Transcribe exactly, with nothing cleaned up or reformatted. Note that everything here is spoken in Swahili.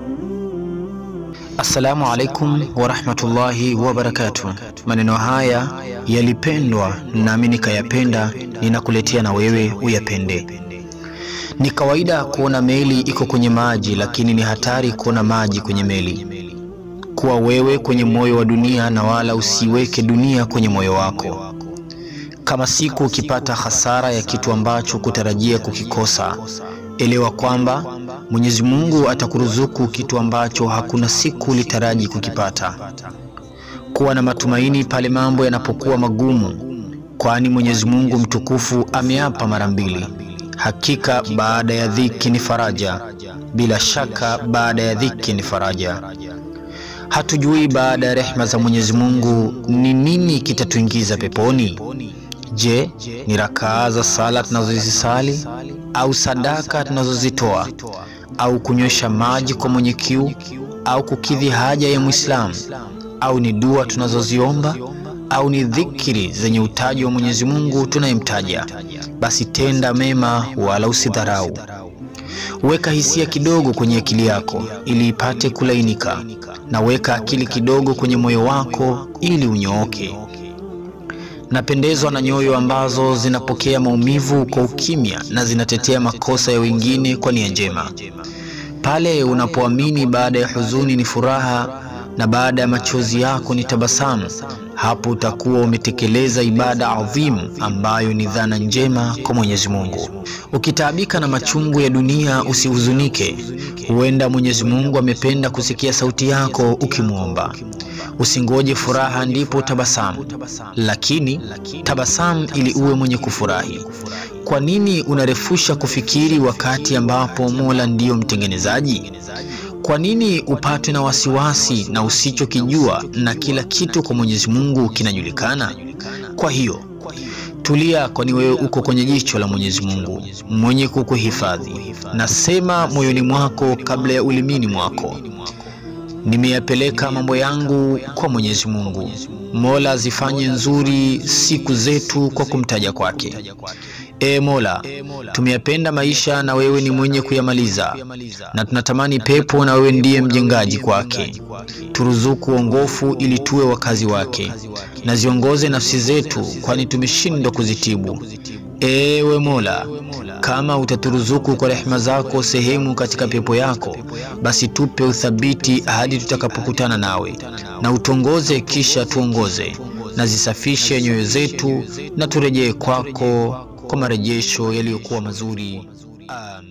Assalamu alaikum wa rahmatullahi wa barakatuh. Maneno haya yalipendwa nami nikayapenda, ninakuletea na wewe uyapende. Ni kawaida kuona meli iko kwenye maji, lakini ni hatari kuona maji kwenye meli. Kuwa wewe kwenye moyo wa dunia na wala usiweke dunia kwenye moyo wako. Kama siku ukipata hasara ya kitu ambacho kutarajia kukikosa, elewa kwamba Mwenyezi Mungu atakuruzuku kitu ambacho hakuna siku ulitaraji kukipata. Kuwa na matumaini pale mambo yanapokuwa magumu, kwani Mwenyezi Mungu mtukufu ameapa mara mbili. Hakika baada ya dhiki ni faraja, bila shaka baada ya dhiki ni faraja. Hatujui baada ya rehema za Mwenyezi Mungu ni nini kitatuingiza peponi. Je, ni rakaa za sala tunazozisali, au sadaka tunazozitoa, au kunywesha maji kwa mwenye kiu, au kukidhi haja ya Muislamu, au ni dua tunazoziomba, au ni dhikri zenye utaji wa Mwenyezi Mungu tunayemtaja? Basi tenda mema wala usidharau. Weka hisia kidogo kwenye akili yako ili ipate kulainika, na weka akili kidogo kwenye moyo wako ili unyooke. Napendezwa na nyoyo ambazo zinapokea maumivu kwa ukimya na zinatetea makosa ya wengine kwa nia njema. Pale unapoamini baada ya huzuni ni furaha na baada ya machozi yako ni tabasamu, hapo utakuwa umetekeleza ibada adhimu ambayo ni dhana njema kwa Mwenyezi Mungu. Ukitaabika na machungu ya dunia usihuzunike. Huenda Mwenyezi Mungu amependa kusikia sauti yako ukimuomba. Usingoje furaha ndipo tabasamu, lakini tabasamu ili uwe mwenye kufurahi. Kwa nini unarefusha kufikiri wakati ambapo Mola ndiyo mtengenezaji? Kwa nini upatwe na wasiwasi na usichokijua na kila kitu kwa Mwenyezi Mungu kinajulikana? Kwa hiyo tulia, kwani wewe uko kwenye jicho la Mwenyezi Mungu mwenye kukuhifadhi. Nasema moyoni mwako kabla ya ulimini mwako. Nimeyapeleka mambo yangu kwa Mwenyezi Mungu. Mola zifanye nzuri siku zetu kwa kumtaja kwake. E Mola, tumeyapenda maisha na wewe ni mwenye kuyamaliza, na tunatamani pepo na wewe ndiye mjengaji kwake. Turuzuku uongofu ili tuwe wakazi wake, na ziongoze nafsi zetu kwani tumeshindwa kuzitibu. Ewe Mola, kama utaturuzuku kwa rehema zako sehemu katika pepo yako, basi tupe uthabiti hadi tutakapokutana nawe, na utongoze kisha tuongoze, na zisafishe nyoyo zetu na turejee kwako kwa marejesho yaliyokuwa mazuri. Amen.